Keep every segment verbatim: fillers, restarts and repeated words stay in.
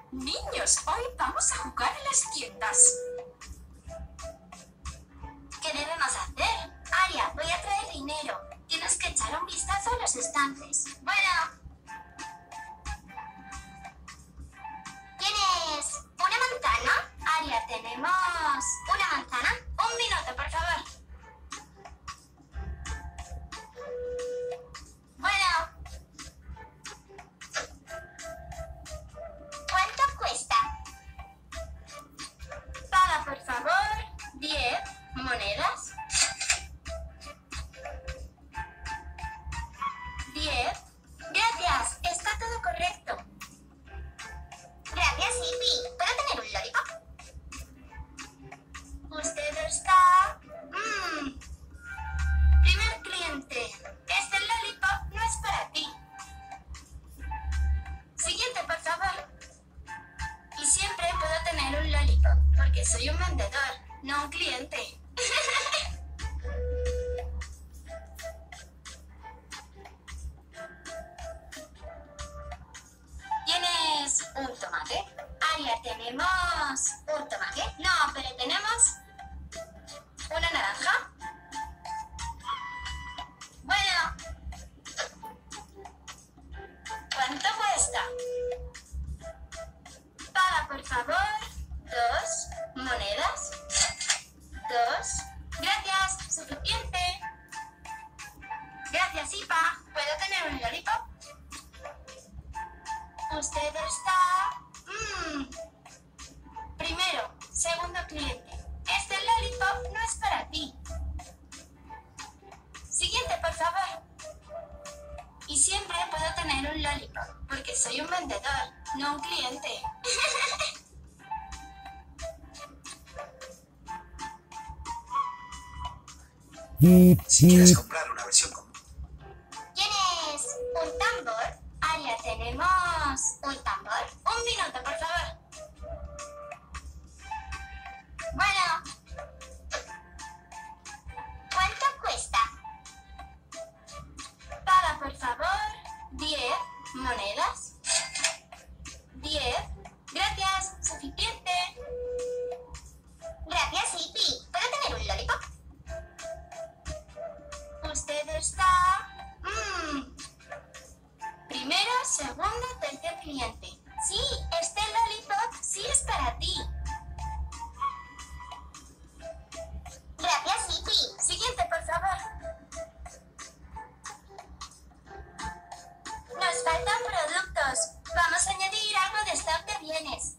Niños, hoy vamos a jugar en las tiendas. ¿Qué debemos hacer? Aria, voy a traer dinero. Tienes que echar un vistazo a los estantes. Bueno. ¿Tienes una manzana? Aria, tenemos una manzana. Un minuto, por favor. Bueno. ¿Cuánto cuesta? Paga, por favor. Diez monedas. Diez. Gracias, está todo correcto. Gracias, Hippie. ¿Puedo tener un lollipop? Usted está... Mmm. Primer cliente. Este lollipop no es para ti. Siguiente, por favor. Y siempre puedo tener un lollipop, porque soy un vendedor, no un cliente. ¿Tienes un tomate? Aria, ¿tenemos un tomate? No, pero tenemos una naranja. Bueno. ¿Cuánto cuesta? Paga, por favor. Dos monedas. Dos. Gracias. Suficiente. Gracias, Ipa. ¿Puedo tener un lollipop? Usted está... Mmm. Primero, segundo cliente. Este lollipop no es para ti. Siguiente, por favor. Y siempre puedo tener un lollipop, porque soy un vendedor, no un cliente. Si quieres comprar una versión común. ¿Tienes un tambor? Aria, ¿tenemos un tambor? Un minuto, por favor. Bueno. ¿Cuánto cuesta? Paga, por favor. Diez monedas. Diez. Gracias. Suficiente. Gracias, Hippie. ¿Puedo tener un lollipop? Usted está... Mmm. Primero, segundo, tercer cliente. Sí, este lollipop sí es para ti. Gracias, Hippie. Siguiente, por favor. Nos faltan productos. Vamos a añadir algo de stock de bienes.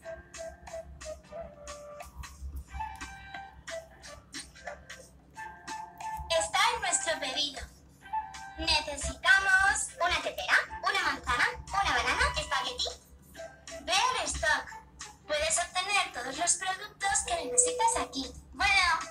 Está en nuestro pedido. Necesitamos una tetera, una manzana, una banana, espagueti. Ve al stock. Puedes obtener todos los productos que necesitas aquí. Bueno.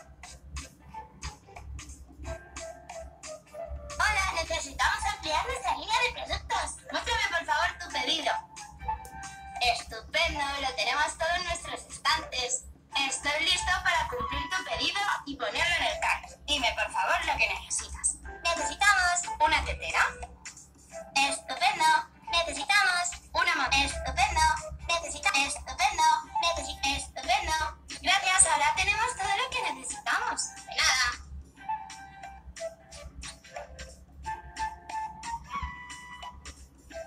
Hola, necesitamos ampliar nuestra línea de productos. Muéstrame, por favor, tu pedido. Estupendo, lo tenemos todo en nuestros estantes. Estoy listo para cumplir tu pedido y ponerlo en el cart. Dime, por favor, lo que necesitas. Necesitamos una tetera. Estupendo. Necesitamos una mano. Estupendo. Necesita. Estupendo. Necesita. Estupendo. Gracias, ahora tenemos todo lo que necesitamos. De nada.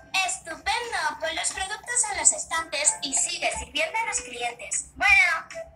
Estupendo. Pon los productos en los estantes y sigue sirviendo a los clientes. Bueno.